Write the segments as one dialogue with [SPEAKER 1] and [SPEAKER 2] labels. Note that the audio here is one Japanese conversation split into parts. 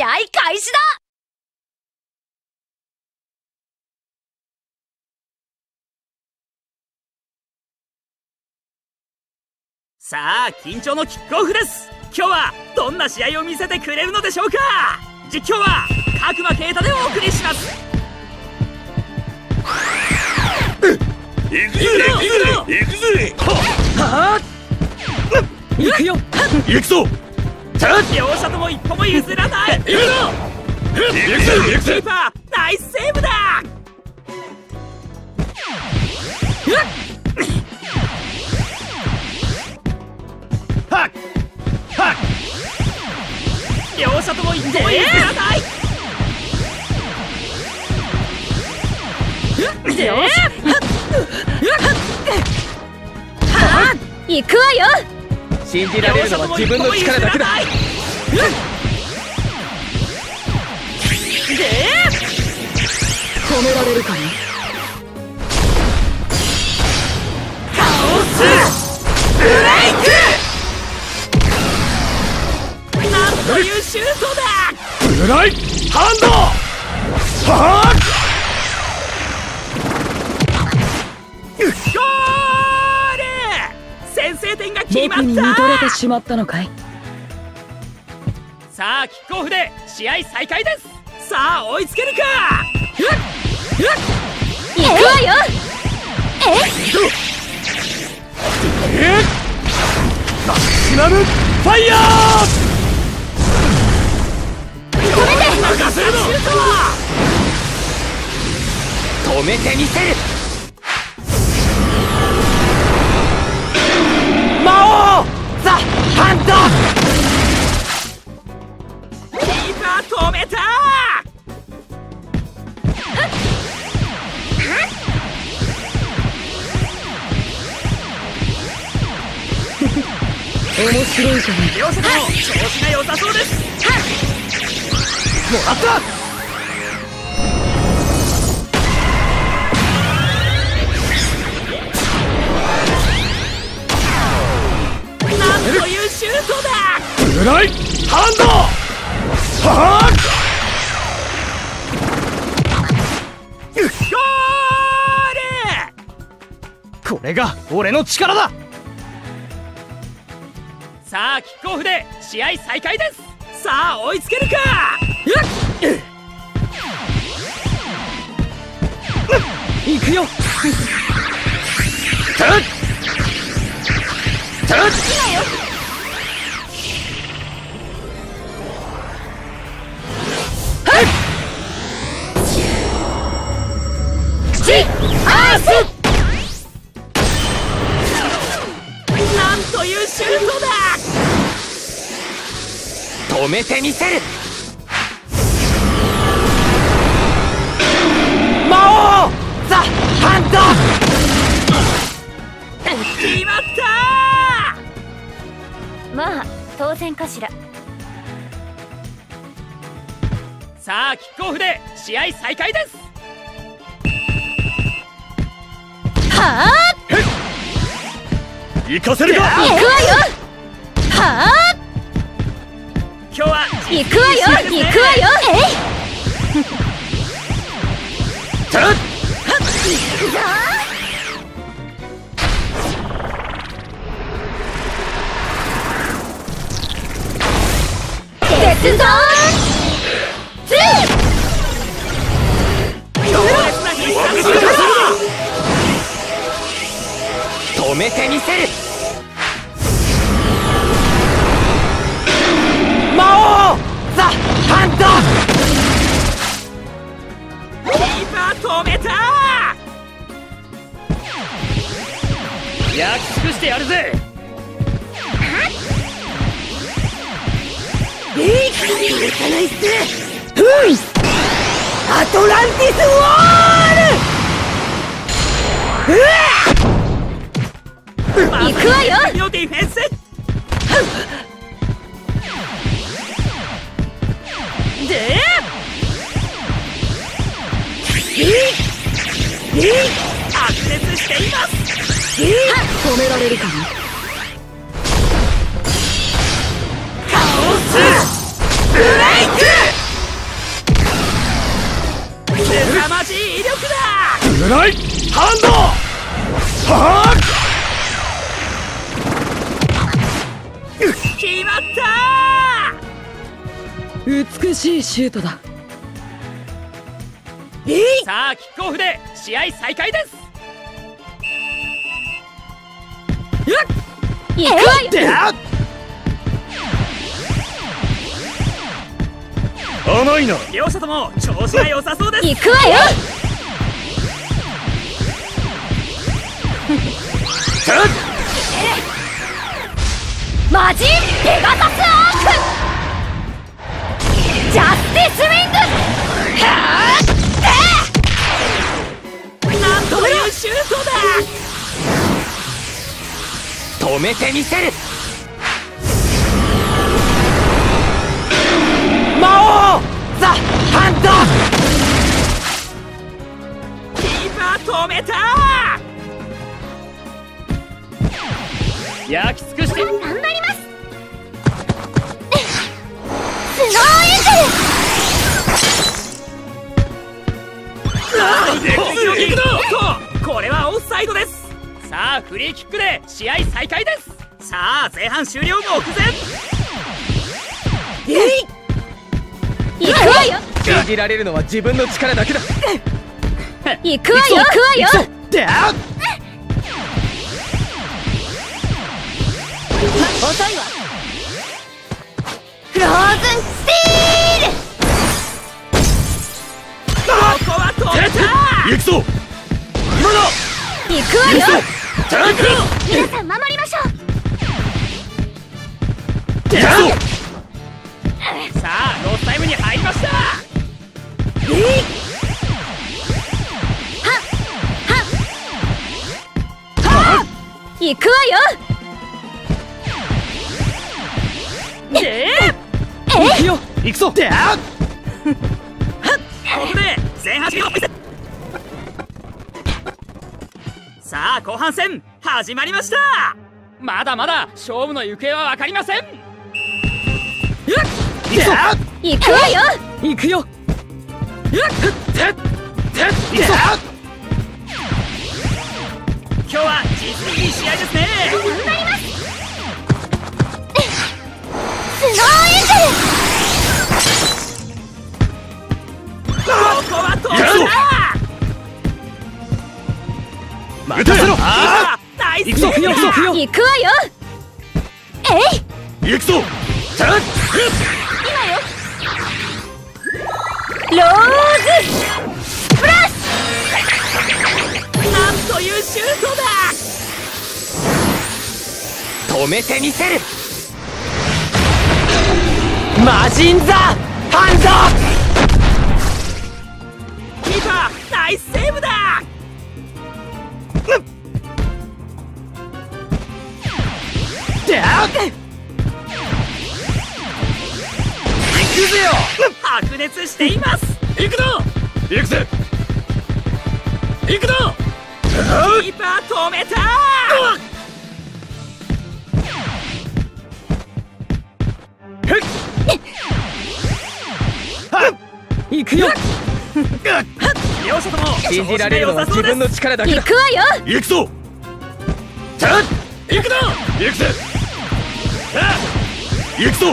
[SPEAKER 1] 合開始だ。
[SPEAKER 2] さあ、緊張のキックオフです。今日はどんな試合を見せてくれるのでしょうか。実況は角間啓太でお送りします。
[SPEAKER 3] 行くぜ行くぜ
[SPEAKER 2] はあ、行くよ。
[SPEAKER 3] 行くぞ。
[SPEAKER 2] 両者とも一歩も譲らない。行くぞ。キーパーナイスセーブだ。両者とも一歩も譲らない。
[SPEAKER 1] 行くわよ。
[SPEAKER 4] 信じられるのは自分の力だけだ。止められるかね。
[SPEAKER 2] カオスブレイク。なんというシュートだ。
[SPEAKER 3] ブライハンド。はあ、
[SPEAKER 2] ゴール。先制点が決まった。
[SPEAKER 1] 僕に見とれてしまったのかい。
[SPEAKER 2] さあ、キックオフで試合再開です。さあ、追いつけるか。
[SPEAKER 1] 行くわよ。
[SPEAKER 3] ナショナルファイヤー。
[SPEAKER 1] 止めて。
[SPEAKER 2] 任せるの。
[SPEAKER 4] 止めてみせる。魔王ザ・ハンド。
[SPEAKER 2] キーパー止めた。
[SPEAKER 1] 面白いじゃない。
[SPEAKER 2] 両者とも調子が良さそうです。
[SPEAKER 4] もらった。
[SPEAKER 2] なんというシュートだ。
[SPEAKER 3] ブライハンド。はあ、
[SPEAKER 2] ゴール。
[SPEAKER 4] これが俺の力だ。
[SPEAKER 2] さあ、キックオフで試合再開です。さあ、追いつけるか。
[SPEAKER 4] 行くよ。
[SPEAKER 2] なんというシュートだ。
[SPEAKER 4] 止めてみせる。魔王ザ・ハンド。
[SPEAKER 2] 決まった。
[SPEAKER 1] まあ当然かしら。
[SPEAKER 2] さあ、キックオフで試合再開です。
[SPEAKER 1] はあ。
[SPEAKER 3] 行かせるか。
[SPEAKER 1] 行くわよ。はあ。
[SPEAKER 2] 今日は
[SPEAKER 1] 行くわよ。行くわよ。行くぞ。デスゾーン2。
[SPEAKER 2] 強烈な必殺技だ。
[SPEAKER 4] 止めてみせる。魔王ザ・ハンド。
[SPEAKER 2] キーパー止めた。焼き尽くしてやるぜ。
[SPEAKER 1] いかないっす。アトランティスウォール。行くわよ。
[SPEAKER 2] のディフェンス。で白熱しています。
[SPEAKER 1] 止められるかな。
[SPEAKER 2] カオスブレイク。
[SPEAKER 3] 侍ハンドはあ
[SPEAKER 2] 決まった
[SPEAKER 1] 美しいシュートだ。
[SPEAKER 2] さあキックオフで試合再開です。
[SPEAKER 1] 行くわよ。
[SPEAKER 3] 甘いな。
[SPEAKER 2] 両者とも調子が良さそうです。
[SPEAKER 1] 行くわよ。マジンペガサスアークジャスティスウィングはー
[SPEAKER 2] なんというシュートだ。
[SPEAKER 4] 止めてみせる。魔王ザ・ハンド。
[SPEAKER 2] キーパー止めた。焼き尽くして
[SPEAKER 1] 頑張ります。スノーエングル
[SPEAKER 2] これはオフサイドです。さあフリーキックで試合再開です。さあ前半終了目前。
[SPEAKER 1] 行くわよ。
[SPEAKER 4] 信じられるのは自分の力だけだ。
[SPEAKER 1] 行くわよ。行くわよ。遅いわ。フローズンスティール。
[SPEAKER 2] ここは止めた。
[SPEAKER 3] 行くぞ今だ。
[SPEAKER 1] 行くわよ。
[SPEAKER 3] 行くぞ
[SPEAKER 1] 皆さん守りましょう。
[SPEAKER 3] 行くぞ。
[SPEAKER 2] さあロスタイムに入りました。
[SPEAKER 1] 行くわよ。
[SPEAKER 4] 行くよ。行くぞ。
[SPEAKER 2] ここで前半終了。さあ後半戦始まりました。まだまだ勝負の行方は分かりません。
[SPEAKER 4] 行くぞ。
[SPEAKER 1] 行くわよ。
[SPEAKER 4] 行くよ。
[SPEAKER 2] 今日は実にいい試合ですね。
[SPEAKER 1] スノーエングル。
[SPEAKER 2] ここは止めた。
[SPEAKER 3] 撃たせろ。
[SPEAKER 2] ナイス
[SPEAKER 4] 行くぞ。行くぞ。
[SPEAKER 1] 行くわよ。
[SPEAKER 3] 行くぞ。
[SPEAKER 1] 今よ。ローズフラッシ
[SPEAKER 2] なんというシュートだ。
[SPEAKER 4] 止めてみせる。マジンザ・ハン
[SPEAKER 2] キーパーナイスセーブだ。
[SPEAKER 3] 行くぜよ。
[SPEAKER 2] 白熱しています。
[SPEAKER 3] 行くぞ。行くぜ。行くぞ。
[SPEAKER 2] キーパー止めた。
[SPEAKER 4] 行くよ。
[SPEAKER 2] 両者とも
[SPEAKER 4] 信じられるのは自分の力だけだ。
[SPEAKER 1] 行くわよ。
[SPEAKER 3] 行くぞ。行くぞ。行くぜ。行くぞ。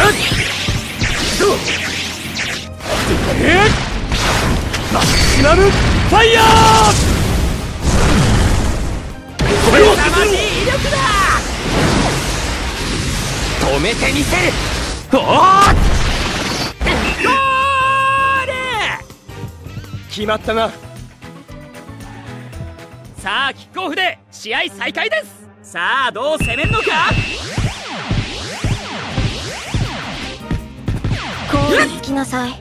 [SPEAKER 3] マシナムファイヤー。止めろ。
[SPEAKER 2] 凄まじい威力だ。
[SPEAKER 4] 止めてみせる。
[SPEAKER 2] ゴール。
[SPEAKER 4] 決まったな。
[SPEAKER 2] さあキックオフで試合再開です。さあどう攻めるのか。
[SPEAKER 1] コールつきなさい。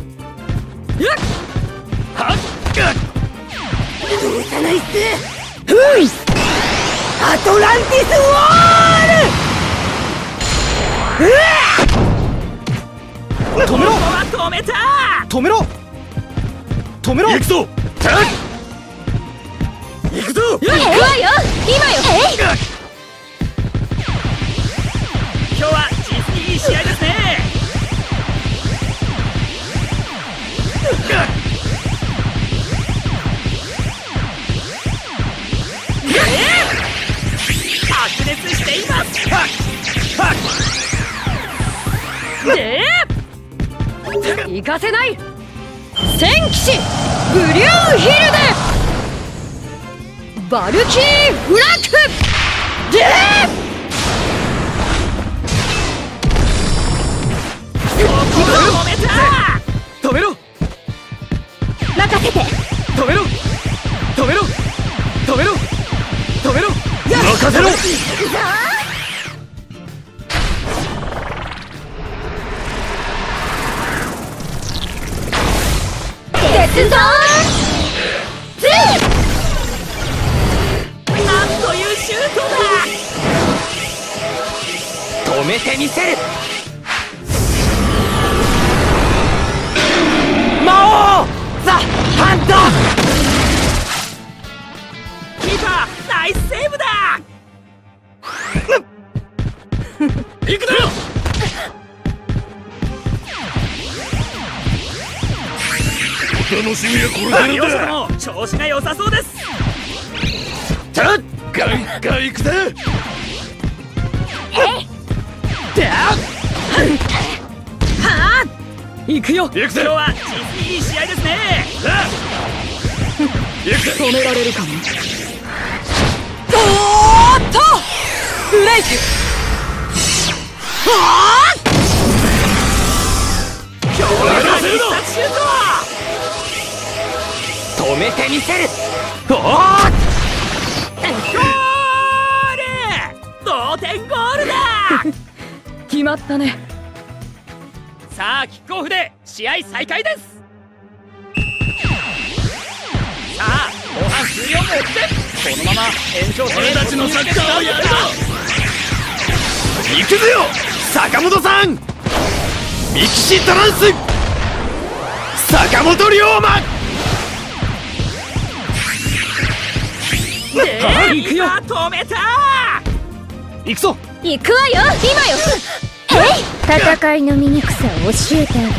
[SPEAKER 3] どうさないっす。
[SPEAKER 1] アトランティスウォール。
[SPEAKER 4] 止めろ。
[SPEAKER 2] ここは止めた。
[SPEAKER 4] 止めろ。止めろ。
[SPEAKER 3] 行くぞ。行くぞ。
[SPEAKER 1] 行くわよ。今よ。
[SPEAKER 2] 今日は実にいい試合ですね。 白熱しています。
[SPEAKER 1] で行かせない。戦騎士ブリューヒルデバルキーフラッグで
[SPEAKER 2] 止めた。
[SPEAKER 4] 止めろ
[SPEAKER 1] 任せて。
[SPEAKER 4] 止めろ止めろ止めろ止めろ任せろ。
[SPEAKER 1] デスゾーン2。
[SPEAKER 2] なんというシュートだ。
[SPEAKER 4] 止めてみせる。魔王ザ・ハンタ
[SPEAKER 2] キーパーナイスセーブだ。行くぞ。
[SPEAKER 3] お楽しみはこれ
[SPEAKER 2] 両者
[SPEAKER 3] からだ。
[SPEAKER 2] とも調子が良さそうです。
[SPEAKER 3] ガンガン行くぜ。
[SPEAKER 4] 行くよ。
[SPEAKER 3] 行くぜ。
[SPEAKER 2] 今日は実にいい試合ですね。
[SPEAKER 3] 行くぜ。
[SPEAKER 1] 止められるかも。おーっとブレイク。
[SPEAKER 2] 強烈な必殺シュート。
[SPEAKER 4] 止めてみせる。おー
[SPEAKER 2] ゴール。同点ゴールだ。
[SPEAKER 1] 決まったね。
[SPEAKER 2] さあキックオフで試合再開です。さあ後半終了も追ってこのまま延長戦
[SPEAKER 3] 俺たちのサッカーをやるぞ。
[SPEAKER 4] 行くぜよ坂本さん。ミキシトランス坂本龍馬。
[SPEAKER 2] 行くよ。止めた。
[SPEAKER 4] 行くぞ。
[SPEAKER 1] 行くわよ今よ。戦いの醜さを教えてあげる。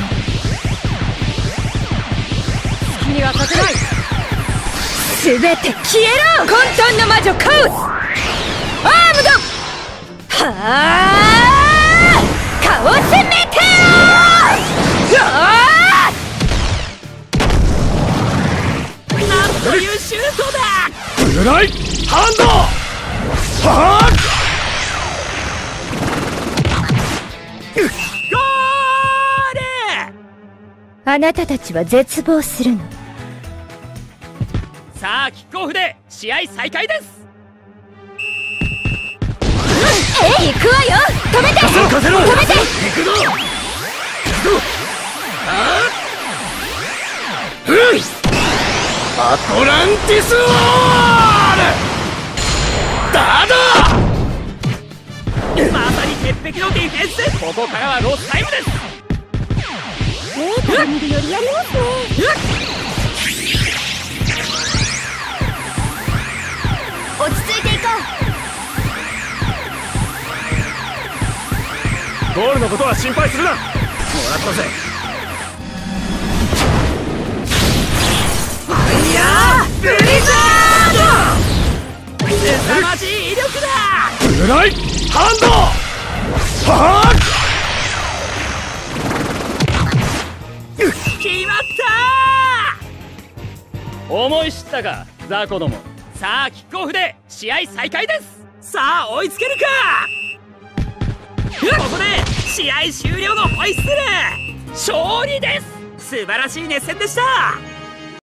[SPEAKER 1] 好きにはさせない。すべて消えろ混沌の魔女カオスアームドはあカオスメテオ。
[SPEAKER 2] なんというシュートだ。
[SPEAKER 4] ブライハンドはあ
[SPEAKER 2] ゴール。
[SPEAKER 1] あなたたちは絶望するの。
[SPEAKER 2] さあキックオフで試合再開です。
[SPEAKER 1] 行くわよ止めて
[SPEAKER 4] 任せろ。
[SPEAKER 1] 止めて。
[SPEAKER 3] 行くぞ。
[SPEAKER 4] アトランティスウォールだだ。
[SPEAKER 2] まさに鉄壁のディフェンス。ここからはロスタイムです。
[SPEAKER 1] 見るよりやりますね。落ち着いていこ
[SPEAKER 4] ゴールのことは心配するな。もらったぜ。
[SPEAKER 2] いやーブリザード。凄まじい威力だ。
[SPEAKER 4] ブライハンドはあ
[SPEAKER 2] 決まったー。思い知ったかザコども。さあキックオフで試合再開です。さあ追いつけるか。ここで試合終了のホイッスル。勝利です。素晴らしい熱戦でした。